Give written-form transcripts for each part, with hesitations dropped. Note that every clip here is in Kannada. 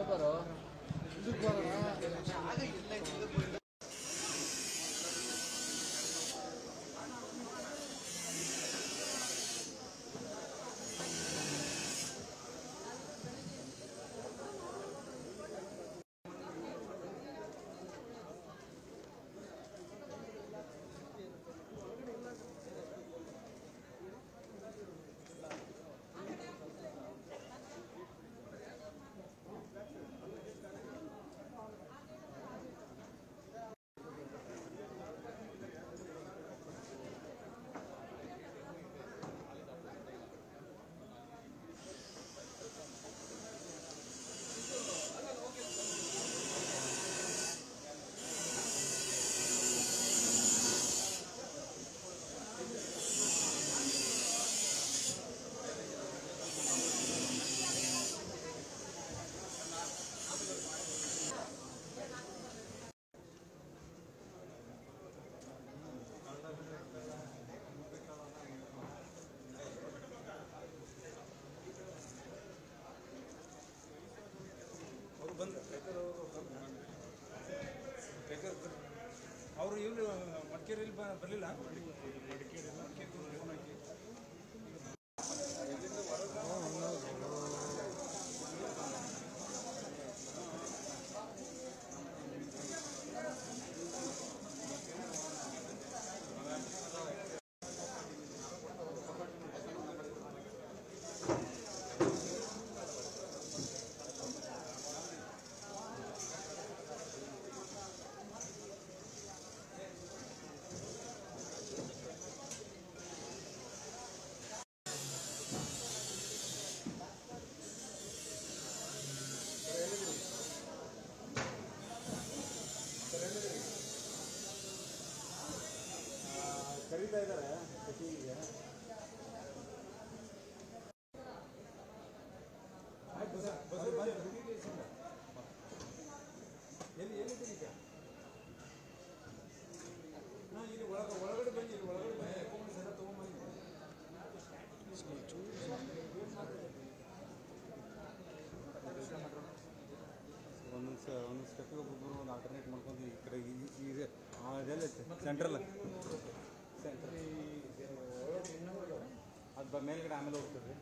ಅವರು ಇವರು ಮಡಿಕೇರಿಯಲ್ಲಿ ಬರಲಿಲ್ಲ. ಕರೀತಾ ಇದ್ದಾರೆ ಸಚಿವರಿಗೆ. ಎಲ್ಲಿದ್ದೀನಿ ಈಗ? ಇಲ್ಲಿ ಒಳಗಡೆ ಬನ್ನಿ, ಇಲ್ಲಿ ಒಳಗಡೆ ಬನ್ನಿ, ಸರ ತೊಗೊಂಬನ್ನಿ. ಒಂದೊಂದು ಸ್ಟೆಪ್ಪಿಗೆ ಒಬ್ಬೊಬ್ಬರು ಒಂದು ಆಲ್ಟರ್ನೇಟ್ ಮಾಡ್ಕೊಂಡು ಈ ಕಡೆ ಇದೆ ಅದೆಲ್ಲ ಸೆಂಟ್ರಲ್ ಅದು ಮೇಲ್ಗಡೆ ಆಮೇಲೆ ಹೋಗ್ತದೆ.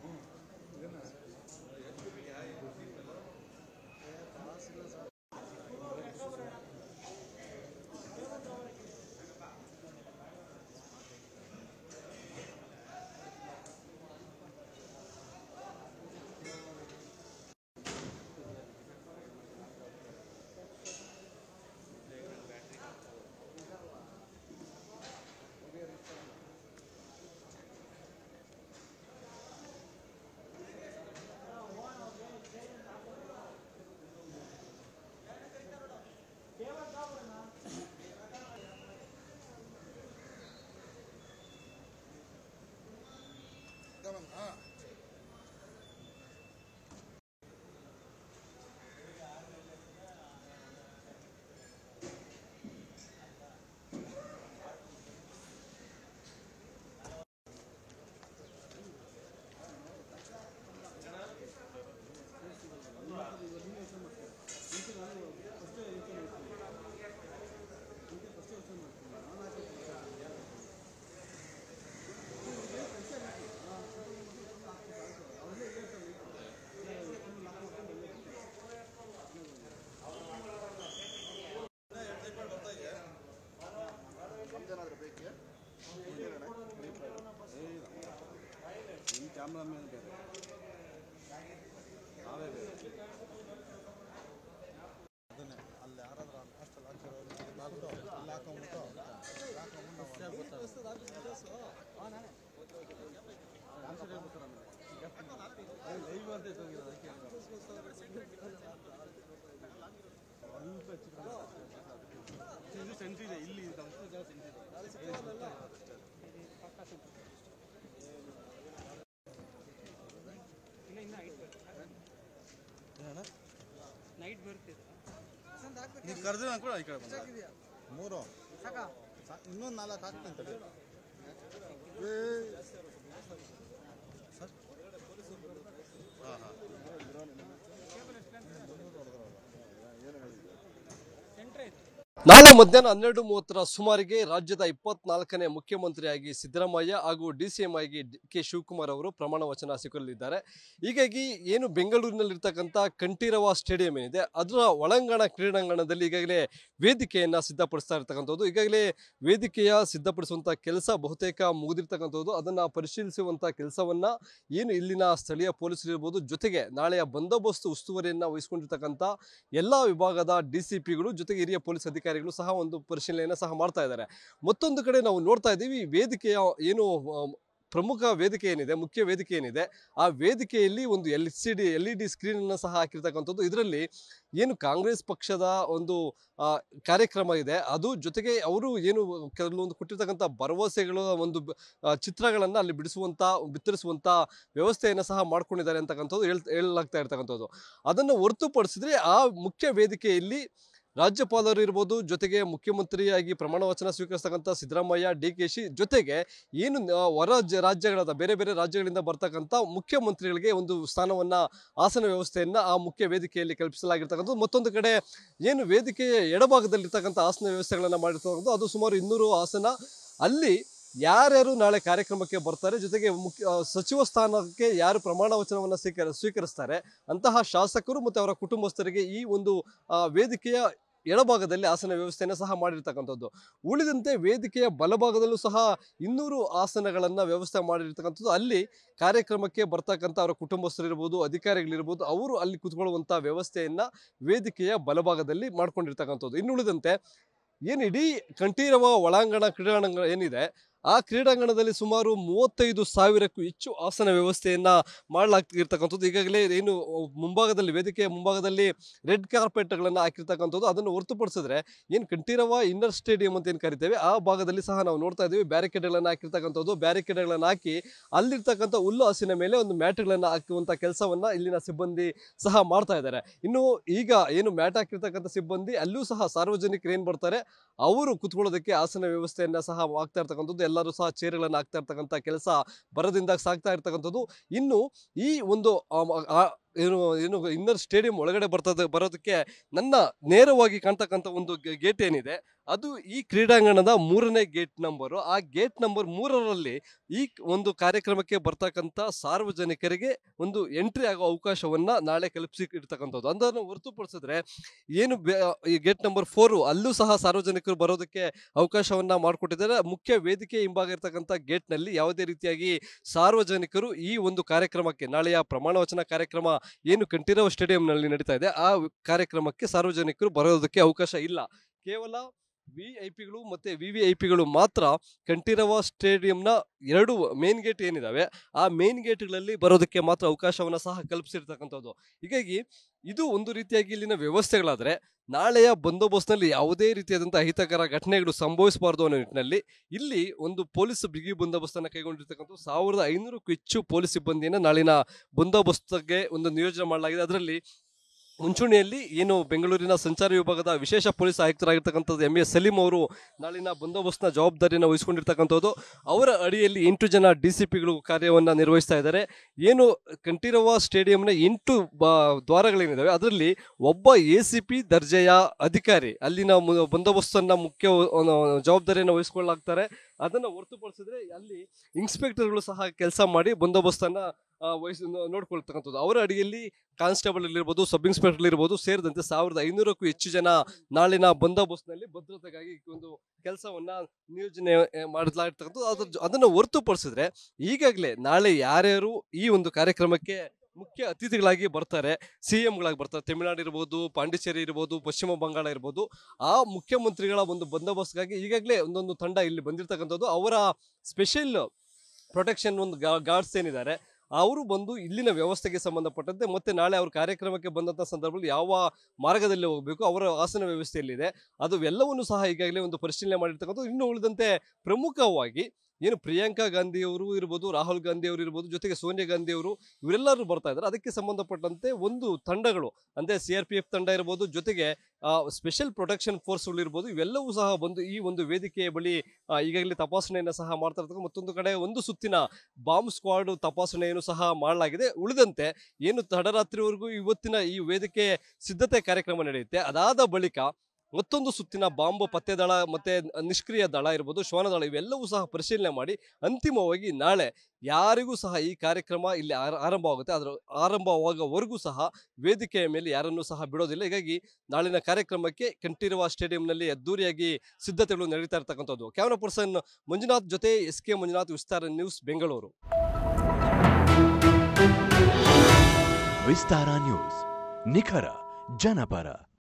ಕ್ಯಾಮ್ರಾ ಮೇಲೆ ಬೇರೆ ನಾವೇ ಬೇರೆ ಅದನ್ನೇ ಅಲ್ಲಿ ಯಾರಾದ್ರೂ ಅಷ್ಟಲ್ಲಿ ಹಾಕಿರೋದು ಅಲ್ಲಿ ಹಾಕೊಂಡ್ಬಿಟ್ಟು ಲೈವ್ ಅಂತ ಅದಕ್ಕೆ ಇದು ಸೆಂಟ್ರಿ ಇದೆ, ಇಲ್ಲಿ ನೈಟ್ ಬರ್ತಿದೆ ನೀವು ಕರೆದ್ರೆ ಕೂಡ ಈ ಕಡೆ ಮೂರು ಇನ್ನೊಂದು 4 ಹಾಕ್ತಂತೆ ಸರ್. ಹಾಂ ಹಾಂ ನಾಳೆ ಮಧ್ಯಾಹ್ನ 12:30 ಸುಮಾರಿಗೆ ರಾಜ್ಯದ 24ನೇ ಮುಖ್ಯಮಂತ್ರಿಯಾಗಿ ಸಿದ್ದರಾಮಯ್ಯ ಹಾಗೂ ಡಿಸಿಎಂ ಆಗಿ ಕೆ ಶಿವಕುಮಾರ್ ಅವರು ಪ್ರಮಾಣ ವಚನ ಸ್ವೀಕರಿಸಲಿದ್ದಾರೆ. ಹೀಗಾಗಿ ಏನು ಬೆಂಗಳೂರಿನಲ್ಲಿರ್ತಕ್ಕಂಥ ಕಂಠೀರವ ಸ್ಟೇಡಿಯಂ ಏನಿದೆ ಅದರ ಒಳಾಂಗಣ ಕ್ರೀಡಾಂಗಣದಲ್ಲಿ ಈಗಾಗಲೇ ವೇದಿಕೆಯನ್ನು ಸಿದ್ಧಪಡಿಸ್ತಾ ಇರ್ತಕ್ಕಂಥದ್ದು. ಈಗಾಗಲೇ ವೇದಿಕೆಯ ಸಿದ್ಧಪಡಿಸುವಂಥ ಕೆಲಸ ಬಹುತೇಕ ಮುಗಿದಿರ್ತಕ್ಕಂಥದ್ದು. ಅದನ್ನು ಪರಿಶೀಲಿಸುವಂಥ ಕೆಲಸವನ್ನು ಏನು ಇಲ್ಲಿನ ಸ್ಥಳೀಯ ಪೊಲೀಸರು ಇರ್ಬೋದು, ಜೊತೆಗೆ ನಾಳೆಯ ಬಂದೋಬಸ್ತ್ ಉಸ್ತುವಾರಿಯನ್ನು ವಹಿಸಿಕೊಂಡಿರ್ತಕ್ಕಂಥ ಎಲ್ಲ ವಿಭಾಗದ DCPಗಳು ಜೊತೆಗೆ ಹಿರಿಯ ಪೊಲೀಸ್ ಅಧಿಕಾರಿಗಳು ಸಹ ಒಂದು ಪರಿಶೀಲನೆಯನ್ನು ಸಹ ಮಾಡ್ತಾ ಇದ್ದಾರೆ. ಮತ್ತೊಂದು ಕಡೆ ನಾವು ನೋಡ್ತಾ ಇದ್ದೀವಿ, ವೇದಿಕೆಯ ಏನು ಪ್ರಮುಖ ವೇದಿಕೆ ಏನಿದೆ, ಮುಖ್ಯ ವೇದಿಕೆ ಏನಿದೆ, ಆ ವೇದಿಕೆಯಲ್ಲಿ ಒಂದು LED ಸ್ಕ್ರೀನ್ ಅನ್ನು ಸಹ ಹಾಕಿರ್ತಕ್ಕಂಥದ್ದು. ಇದರಲ್ಲಿ ಏನು ಕಾಂಗ್ರೆಸ್ ಪಕ್ಷದ ಒಂದು ಕಾರ್ಯಕ್ರಮ ಇದೆ, ಅದು ಜೊತೆಗೆ ಅವರು ಏನು ಕೆಲವೊಂದು ಕೊಟ್ಟಿರ್ತಕ್ಕಂಥ ಭರವಸೆಗಳು ಒಂದು ಚಿತ್ರಗಳನ್ನು ಅಲ್ಲಿ ಬಿತ್ತರಿಸುವಂಥ ವ್ಯವಸ್ಥೆಯನ್ನು ಸಹ ಮಾಡ್ಕೊಂಡಿದ್ದಾರೆ ಅಂತಕ್ಕಂಥದ್ದು ಹೇಳಲಾಗ್ತಾ ಇರ್ತಕ್ಕಂಥದ್ದು. ಅದನ್ನು ಹೊರತುಪಡಿಸಿದ್ರೆ ಆ ಮುಖ್ಯ ವೇದಿಕೆಯಲ್ಲಿ ರಾಜ್ಯಪಾಲರು ಇರ್ಬೋದು, ಜೊತೆಗೆ ಮುಖ್ಯಮಂತ್ರಿಯಾಗಿ ಪ್ರಮಾಣ ವಚನ ಸ್ವೀಕರಿಸ್ತಕ್ಕಂಥ ಸಿದ್ದರಾಮಯ್ಯ, DKC ಜೊತೆಗೆ ಏನು ರಾಜ್ಯಗಳಾದ ಬೇರೆ ಬೇರೆ ರಾಜ್ಯಗಳಿಂದ ಬರ್ತಕ್ಕಂಥ ಮುಖ್ಯಮಂತ್ರಿಗಳಿಗೆ ಒಂದು ಸ್ಥಾನವನ್ನು, ಆಸನ ವ್ಯವಸ್ಥೆಯನ್ನು ಆ ಮುಖ್ಯ ವೇದಿಕೆಯಲ್ಲಿ ಕಲ್ಪಿಸಲಾಗಿರ್ತಕ್ಕಂಥದ್ದು. ಮತ್ತೊಂದು ಕಡೆ ಏನು ವೇದಿಕೆಯ ಎಡಭಾಗದಲ್ಲಿರ್ತಕ್ಕಂಥ ಆಸನ ವ್ಯವಸ್ಥೆಗಳನ್ನು ಮಾಡಿರ್ತಕ್ಕಂಥದ್ದು, ಅದು ಸುಮಾರು 200 ಆಸನ. ಅಲ್ಲಿ ಯಾರ್ಯಾರು ನಾಳೆ ಕಾರ್ಯಕ್ರಮಕ್ಕೆ ಬರ್ತಾರೆ, ಜೊತೆಗೆ ಸಚಿವ ಸ್ಥಾನಕ್ಕೆ ಯಾರು ಪ್ರಮಾಣ ವಚನವನ್ನು ಸ್ವೀಕರಿಸ್ತಾರೆ ಅಂತಹ ಶಾಸಕರು ಮತ್ತು ಅವರ ಕುಟುಂಬಸ್ಥರಿಗೆ ಈ ಒಂದು ವೇದಿಕೆಯ ಎಡಭಾಗದಲ್ಲಿ ಆಸನ ವ್ಯವಸ್ಥೆಯನ್ನು ಸಹ ಮಾಡಿರ್ತಕ್ಕಂಥದ್ದು. ಉಳಿದಂತೆ ವೇದಿಕೆಯ ಬಲಭಾಗದಲ್ಲೂ ಸಹ 200 ಆಸನಗಳನ್ನು ವ್ಯವಸ್ಥೆ ಮಾಡಿರ್ತಕ್ಕಂಥದ್ದು. ಅಲ್ಲಿ ಕಾರ್ಯಕ್ರಮಕ್ಕೆ ಬರ್ತಕ್ಕಂಥ ಅವರ ಕುಟುಂಬಸ್ಥರಿರ್ಬೋದು, ಅಧಿಕಾರಿಗಳಿರ್ಬೋದು, ಅವರು ಅಲ್ಲಿ ಕೂತ್ಕೊಳ್ಳುವಂಥ ವ್ಯವಸ್ಥೆಯನ್ನು ವೇದಿಕೆಯ ಬಲಭಾಗದಲ್ಲಿ ಮಾಡ್ಕೊಂಡಿರ್ತಕ್ಕಂಥದ್ದು. ಇನ್ನುಳಿದಂತೆ ಏನು ಇಡೀ ಕಂಠೀರವ ಒಳಾಂಗಣ ಕ್ರೀಡಾಂಗಣ ಏನಿದೆ, ಆ ಕ್ರೀಡಾಂಗಣದಲ್ಲಿ ಸುಮಾರು 35,000ಕ್ಕೂ ಹೆಚ್ಚು ಆಸನ ವ್ಯವಸ್ಥೆಯನ್ನು ಮಾಡಲಾಗ್ತಿರ್ತಕ್ಕಂಥದ್ದು. ಈಗಾಗಲೇ ಏನು ಮುಂಭಾಗದಲ್ಲಿ, ವೇದಿಕೆಯ ಮುಂಭಾಗದಲ್ಲಿ ರೆಡ್ ಕಾರ್ಪೆಟ್ಗಳನ್ನು ಹಾಕಿರ್ತಕ್ಕಂಥದ್ದು. ಅದನ್ನು ಹೊರತುಪಡಿಸಿದ್ರೆ ಏನು ಕಂಠೀರವ ಇನ್ನರ್ ಸ್ಟೇಡಿಯಂ ಅಂತ ಏನು ಕರಿತೇವೆ, ಆ ಭಾಗದಲ್ಲಿ ಸಹ ನಾವು ನೋಡ್ತಾ ಇದ್ದೀವಿ ಬ್ಯಾರಿಕೇಡ್ಗಳನ್ನು ಹಾಕಿರ್ತಕ್ಕಂಥದ್ದು. ಬ್ಯಾರಿಕೇಡ್ಗಳನ್ನು ಹಾಕಿ ಅಲ್ಲಿರ್ತಕ್ಕಂಥ ಹುಲ್ಲು ಹಸಿನ ಮೇಲೆ ಒಂದು ಮ್ಯಾಟ್ಗಳನ್ನು ಹಾಕುವಂಥ ಕೆಲಸವನ್ನು ಇಲ್ಲಿನ ಸಿಬ್ಬಂದಿ ಸಹ ಮಾಡ್ತಾ ಇದ್ದಾರೆ. ಇನ್ನು ಈಗ ಏನು ಮ್ಯಾಟ್ ಹಾಕಿರ್ತಕ್ಕಂಥ ಸಿಬ್ಬಂದಿ ಅಲ್ಲೂ ಸಹ ಸಾರ್ವಜನಿಕರು ಏನು ಬರ್ತಾರೆ ಅವರು ಕುತ್ಕೊಳ್ಳೋದಕ್ಕೆ ಆಸನ ವ್ಯವಸ್ಥೆಯನ್ನು ಸಹ ಆಗ್ತಾ ಇರ್ತಕ್ಕಂಥದ್ದು. ಎಲ್ಲರೂ ಸಹ ಚೇರ್ಗಳನ್ನು ಹಾಕ್ತಾ ಇರ್ತಕ್ಕಂಥ ಕೆಲಸ ಭರದಿಂದ ಸಾಗ್ತಾ ಇರ್ತಕ್ಕಂಥದ್ದು. ಇನ್ನು ಈ ಒಂದು ಏನು ಇನ್ನರ್ ಸ್ಟೇಡಿಯಂ ಒಳಗಡೆ ಬರೋದಕ್ಕೆ ನನ್ನ ನೇರವಾಗಿ ಕಾಣ್ತಕ್ಕಂಥ ಒಂದು ಗೇಟ್ ಏನಿದೆ, ಅದು ಈ ಕ್ರೀಡಾಂಗಣದ 3ನೇ ಗೇಟ್ ನಂಬರು. ಆ ಗೇಟ್ ನಂಬರ್ 3ರಲ್ಲಿ ಈ ಒಂದು ಕಾರ್ಯಕ್ರಮಕ್ಕೆ ಬರ್ತಕ್ಕಂಥ ಸಾರ್ವಜನಿಕರಿಗೆ ಒಂದು ಎಂಟ್ರಿ ಆಗೋ ಅವಕಾಶವನ್ನು ನಾಳೆ ಕಲ್ಪಿಸಿರ್ತಕ್ಕಂಥದ್ದು. ಅದನ್ನು ಹೊರತುಪಡಿಸಿದ್ರೆ ಏನು ಈ ಗೇಟ್ ನಂಬರ್ 4 ಅಲ್ಲೂ ಸಹ ಸಾರ್ವಜನಿಕರು ಬರೋದಕ್ಕೆ ಅವಕಾಶವನ್ನು ಮಾಡಿಕೊಟ್ಟಿದ್ದಾರೆ. ಮುಖ್ಯ ವೇದಿಕೆ ಹಿಂಭಾಗ ಇರ್ತಕ್ಕಂಥ ಗೇಟ್ನಲ್ಲಿ ಯಾವುದೇ ರೀತಿಯಾಗಿ ಸಾರ್ವಜನಿಕರು ಈ ಒಂದು ಕಾರ್ಯಕ್ರಮಕ್ಕೆ, ನಾಳೆಯ ಪ್ರಮಾಣ ವಚನ ಕಾರ್ಯಕ್ರಮ ಏನು ಕಂಠೀರವ ಸ್ಟೇಡಿಯಂನಲ್ಲಿ ನಡೀತಾ ಇದೆ, ಆ ಕಾರ್ಯಕ್ರಮಕ್ಕೆ ಸಾರ್ವಜನಿಕರು ಬರೋದಕ್ಕೆ ಅವಕಾಶ ಇಲ್ಲ. ಕೇವಲ VIPಗಳು ಮತ್ತು VVIPಗಳು ಮಾತ್ರ ಕಂಠೀರವ ಸ್ಟೇಡಿಯಂನ 2 ಮೇನ್ ಗೇಟ್ ಏನಿದಾವೆ ಆ ಮೇನ್ ಗೇಟ್ಗಳಲ್ಲಿ ಬರೋದಕ್ಕೆ ಮಾತ್ರ ಅವಕಾಶವನ್ನು ಸಹ ಕಲ್ಪಿಸಿರ್ತಕ್ಕಂಥದ್ದು. ಹೀಗಾಗಿ ಇದು ಒಂದು ರೀತಿಯಾಗಿ ಇಲ್ಲಿನ ವ್ಯವಸ್ಥೆಗಳಾದರೆ, ನಾಳೆಯ ಬಂದೋಬಸ್ತ್ನಲ್ಲಿ ಯಾವುದೇ ರೀತಿಯಾದಂಥ ಅಹಿತಕರ ಘಟನೆಗಳು ಸಂಭವಿಸಬಾರ್ದು ಅನ್ನೋ ನಿಟ್ಟಿನಲ್ಲಿ ಇಲ್ಲಿ ಒಂದು ಪೊಲೀಸ್ ಬಿಗಿ ಬಂದೋಬಸ್ತನ್ನು ಕೈಗೊಂಡಿರ್ತಕ್ಕಂಥ 1500ಕ್ಕೂ ಹೆಚ್ಚು ಪೊಲೀಸ್ ಸಿಬ್ಬಂದಿಯನ್ನು ನಾಳಿನ ಬಂದೋಬಸ್ತ್ಗೆ ಒಂದು ನಿಯೋಜನೆ ಮಾಡಲಾಗಿದೆ. ಅದರಲ್ಲಿ ಮುಂಚೂಣಿಯಲ್ಲಿ ಏನು ಬೆಂಗಳೂರಿನ ಸಂಚಾರಿ ವಿಭಾಗದ ವಿಶೇಷ ಪೊಲೀಸ್ ಆಯುಕ್ತರಾಗಿರ್ತಕ್ಕಂಥದ್ದು MS ಸಲೀಂ ಅವರು ನಾಳಿನ ಬಂದೋಬಸ್ತ್ನ ಜವಾಬ್ದಾರಿಯನ್ನು ವಹಿಸಿಕೊಂಡಿರ್ತಕ್ಕಂಥದ್ದು. ಅವರ ಅಡಿಯಲ್ಲಿ 8 ಜನ DCPಗಳು ಕಾರ್ಯವನ್ನು ನಿರ್ವಹಿಸ್ತಾ ಇದ್ದಾರೆ. ಏನು ಕಂಠೀರವ ಸ್ಟೇಡಿಯಂನ 8 ದ್ವಾರಗಳೇನಿದ್ದಾವೆ ಅದರಲ್ಲಿ ಒಬ್ಬ ACP ದರ್ಜೆಯ ಅಧಿಕಾರಿ ಅಲ್ಲಿನ ಬಂದೋಬಸ್ತನ್ನು ಮುಖ್ಯ ಜವಾಬ್ದಾರಿಯನ್ನು ವಹಿಸಿಕೊಳ್ಳಲಾಗ್ತಾರೆ. ಅದನ್ನು ಹೊರತುಪಡಿಸಿದ್ರೆ ಅಲ್ಲಿ ಇನ್ಸ್ಪೆಕ್ಟರ್ಗಳು ಸಹ ಕೆಲಸ ಮಾಡಿ ಬಂದೋಬಸ್ತನ್ನು ನೋಡ್ಕೊಳ್ತಕ್ಕಂಥದ್ದು. ಅವರ ಅಡಿಯಲ್ಲಿ ಕಾನ್ಸ್ಟೇಬಲ್ ಇರ್ಬೋದು, ಸಬ್ ಇನ್ಸ್ಪೆಕ್ಟರ್ ಇರ್ಬೋದು ಸೇರಿದಂತೆ 1500ಕ್ಕೂ ಹೆಚ್ಚು ಜನ ನಾಳಿನ ಬಂದೋಬಸ್ತ್ನಲ್ಲಿ ಭದ್ರತೆಗಾಗಿ ಒಂದು ಕೆಲಸವನ್ನ ನಿಯೋಜನೆ ಮಾಡಲಾಗಿರ್ತಕ್ಕಂಥದ್ದು. ಅದನ್ನು ಹೊರತುಪಡಿಸಿದ್ರೆ ಈಗಾಗಲೇ ನಾಳೆ ಯಾರ್ಯಾರು ಈ ಒಂದು ಕಾರ್ಯಕ್ರಮಕ್ಕೆ ಮುಖ್ಯ ಅತಿಥಿಗಳಾಗಿ ಬರ್ತಾರೆ, CMಗಳಾಗಿ ಬರ್ತಾರೆ, ತಮಿಳುನಾಡು ಇರ್ಬೋದು, ಪಾಂಡಿಚೇರಿ ಇರ್ಬೋದು, ಪಶ್ಚಿಮ ಬಂಗಾಳ ಇರ್ಬೋದು, ಆ ಮುಖ್ಯಮಂತ್ರಿಗಳ ಒಂದು ಬಂದೋಬಸ್ತ್ಗಾಗಿ ಈಗಾಗಲೇ ಒಂದೊಂದು ತಂಡ ಇಲ್ಲಿ ಬಂದಿರತಕ್ಕಂಥದ್ದು. ಅವರ ಸ್ಪೆಷಲ್ ಪ್ರೊಟೆಕ್ಷನ್ ಒಂದು ಗಾರ್ಡ್ಸ್ ಏನಿದ್ದಾರೆ ಅವರು ಬಂದು ಇಲ್ಲಿನ ವ್ಯವಸ್ಥೆಗೆ ಸಂಬಂಧಪಟ್ಟಂತೆ ಮತ್ತೆ ನಾಳೆ ಅವ್ರ ಕಾರ್ಯಕ್ರಮಕ್ಕೆ ಬಂದಂಥ ಸಂದರ್ಭದಲ್ಲಿ ಯಾವ ಮಾರ್ಗದಲ್ಲಿ ಹೋಗಬೇಕು, ಅವರ ಆಸನ ವ್ಯವಸ್ಥೆಯಲ್ಲಿದೆ ಅದು ಎಲ್ಲವನ್ನೂ ಸಹ ಈಗಾಗಲೇ ಒಂದು ಪರಿಶೀಲನೆ ಮಾಡಿರ್ತಕ್ಕಂಥದ್ದು. ಇನ್ನು ಉಳಿದಂತೆ ಪ್ರಮುಖವಾಗಿ ಏನು ಪ್ರಿಯಾಂಕಾ ಗಾಂಧಿ ಅವರು ಇರ್ಬೋದು, ರಾಹುಲ್ ಗಾಂಧಿ ಅವರು ಇರ್ಬೋದು, ಜೊತೆಗೆ ಸೋನಿಯಾ ಗಾಂಧಿ ಅವರು ಇವರೆಲ್ಲರೂ ಬರ್ತಾ ಇದ್ದಾರೆ. ಅದಕ್ಕೆ ಸಂಬಂಧಪಟ್ಟಂತೆ ಒಂದು ತಂಡಗಳು ಅಂದರೆ CRPF ತಂಡ ಇರ್ಬೋದು, ಜೊತೆಗೆ ಸ್ಪೆಷಲ್ ಪ್ರೊಟೆಕ್ಷನ್ ಫೋರ್ಸ್ಗಳು ಇರ್ಬೋದು, ಇವೆಲ್ಲವೂ ಸಹ ಬಂದು ಈ ಒಂದು ವೇದಿಕೆಯ ಬಳಿ ಈಗಾಗಲೇ ತಪಾಸಣೆಯನ್ನು ಸಹ ಮಾಡ್ತಾ ಇರ್ತಕ್ಕಂಥ. ಮತ್ತೊಂದು ಕಡೆ ಒಂದು ಸುತ್ತಿನ ಬಾಂಬ್ ಸ್ಕ್ವಾಡ್ ತಪಾಸಣೆಯನ್ನು ಸಹ ಮಾಡಲಾಗಿದೆ. ಉಳಿದಂತೆ ಏನು ತಡರಾತ್ರಿವರೆಗೂ ಇವತ್ತಿನ ಈ ವೇದಿಕೆ ಸಿದ್ಧತೆ ಕಾರ್ಯಕ್ರಮ ನಡೆಯುತ್ತೆ, ಅದಾದ ಬಳಿಕ ಮತ್ತೊಂದು ಸುತ್ತಿನ ಬಾಂಬ್ ಪತ್ತೆ ದಳ ಮತ್ತೆ ನಿಷ್ಕ್ರಿಯ ದಳ ಇರ್ಬೋದು, ಶ್ವಾನ ದಳ ಇವೆಲ್ಲವೂ ಸಹ ಪರಿಶೀಲನೆ ಮಾಡಿ ಅಂತಿಮವಾಗಿ ನಾಳೆ ಯಾರಿಗೂ ಸಹ ಈ ಕಾರ್ಯಕ್ರಮ ಇಲ್ಲಿ ಆರಂಭವಾಗುತ್ತೆ. ಅದರ ಆರಂಭವಾಗುವವರೆಗೂ ಸಹ ವೇದಿಕೆಯ ಮೇಲೆ ಯಾರನ್ನೂ ಸಹ ಬಿಡೋದಿಲ್ಲ. ಹೀಗಾಗಿ ನಾಳಿನ ಕಾರ್ಯಕ್ರಮಕ್ಕೆ ಕಂಠೀರವ ಸ್ಟೇಡಿಯಂನಲ್ಲಿ ಅದ್ದೂರಿಯಾಗಿ ಸಿದ್ಧತೆಗಳು ನಡೀತಾ ಇರ್ತಕ್ಕಂಥದ್ದು. ಕ್ಯಾಮರಾ ಪರ್ಸನ್ ಮಂಜುನಾಥ್ ಜೊತೆ SK Manjunath, Vistara news, Bengaluru. Vistara news, ನಿಖರ ಜನಪರ.